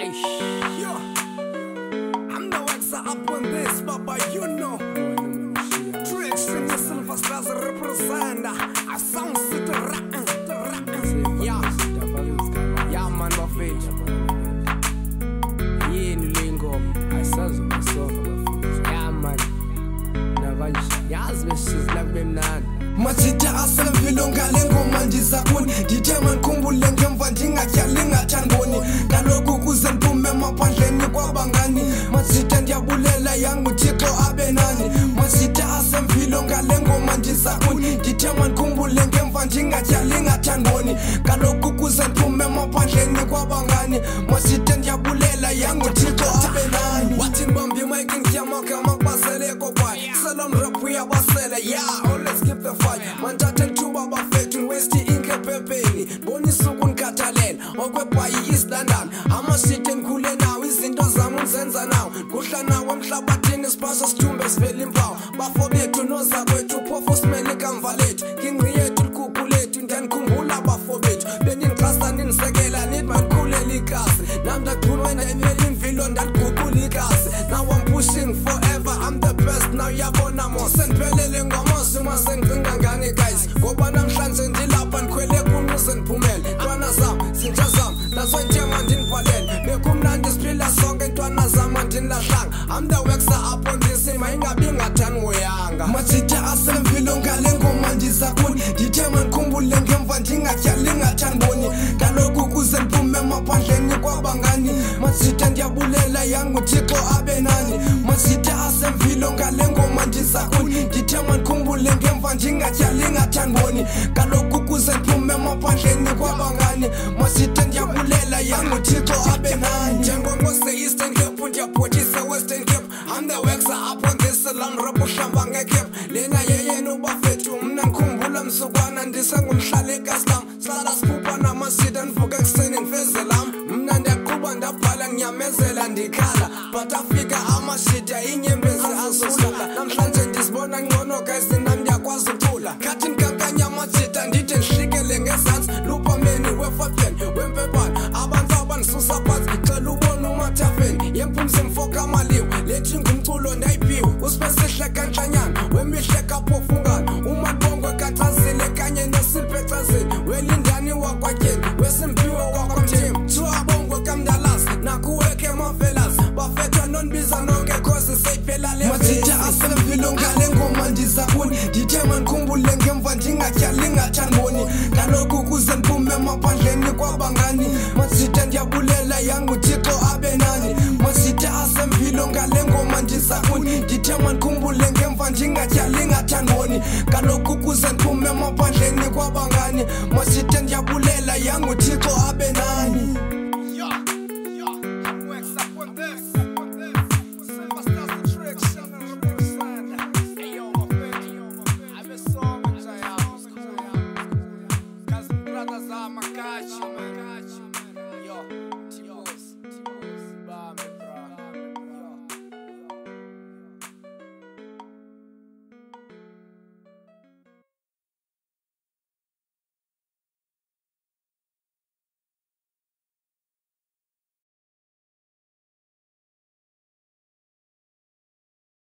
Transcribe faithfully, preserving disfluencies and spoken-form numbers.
Aish. Yo, I'm the wax up on this, Papa, you know. Tricks in the silver stars represent. I sound city rap, yeah, yeah, man of it. Yini lingo asazi masongo. Yeah man. Nabanje. Yazi besizla kubemnandi. Machita asala vilonga lengo manjiza kuni Ditema nkumbule ngemva ndingatyali ngathandoni Kaloku kuze niphume emaphandleni kwabangani Machita ndiyabulela yangu Thixo abe nani Machita asemvilonga lengo manjiza kuni Ditema nkumbule ngemva ndingatyali ngathandoni Kaloku kuze niphume emaphandleni kwabangani Machita ndiyabulela yangu Thixo abe nani Wathi mbambi mike ngiyamakha makubasele kokwayo Salon rap uyabasele yeah let's keep the fight Manjata ntuba bafethu West inke pepeni Bonisa ukunkathalela Okwebhayi East London Amasite ngikhule nawo Izinto zami ngizenza nawo Kuhla nawo emhlabathini Sipasa sithumbe sivela impawu Bafo bethu nozakwethu Phofu simele ikamva lethu Kingqi yethu likuku lethu Ndiyanikhumbula bafo bethu Beningixhasa ninisekela Nithi mandikhulela ikasi Nami ndagcunwa ndayimela imvilo Ndaliguqula ikasi Now I'm pushing forever I'm the best now yabona mo Sendiphelele ngomosi masengicinga ngani guys Ngoba namhlanje ndilapha ndikhwele kunuze ndiphumele Ntwana zam, zinja zam, nazo ntyema ndinibhalele Bekumnandi siphila sonke ntwana zam andinilahlanga I'm the waxer up on this mayingabi ngathani ngoyanga Machita asemvilonga lengoma ndiza kuni Ndithema ndikhumbule ngemva ndingatyali ngathandoni Kaloku kuze ndiphume emaphandleni kwabangani Machita ndiyabulela yangu Thixo abe nani Machita asemvilonga lengoma ndiza kuni Ndithema ndikhumbule ngemva ndingatyali ngathandoni Kaloku kuze ndiphume emaphandleni kwabangani Machita ndiyabulela yangu Thixo abe nani Njengongose Eastern Cape ndiyabhothisa Western Cape I'm the waxer up on this lam rap uhlamba ngecape Lena yeyenu bafethu mna ngikhumbula msukwana ndisengumhlala ekaslam Sala siphupha namasita ndivuka ekuseni ndifeze lam Mna ndiyaqhuba ndabhala ngiyamezela ndikhala But afika amashita inyembezi azosula Namhlanje ndisibona ngcono guys nam ndiyakwazi ucula Khathi ndikankanya amashita ndithi ndihlikele ngezantsi Luphameni wefafeni wempepani Abantu abandisusa phansi xela ubona umathafeni Yemphumzi mfoka amaliwe lethi ngumculo ndayiphiwe Usibesihle kanhlanyana wemihleka phofungana Umaqongo kachazile kanye nesipecazini Welindani wakwatyeni wesimpiwe wakwamthembu Thiwabongwe kamdalasi nakuweke emavelasi Bafethwa nondibiza nonke cause seyiphela le Machita asemvilonga lengoma ndiza kuni Ndithema ndikhumbule ngemva ndingatyali ngathandoni Kaloku kuze ndiphume emaphandleni kwabangani Machita ndiyabulela yangu Thixo abe nani Machita asemvilonga lengoma ndiza kuni Ndithema ndikhumbule ngemva ndingatyali ngathandoni Kaloku kuze ndiphume emaphandleni kwabangani Machita ndiyabulela yangu Thixo abe nani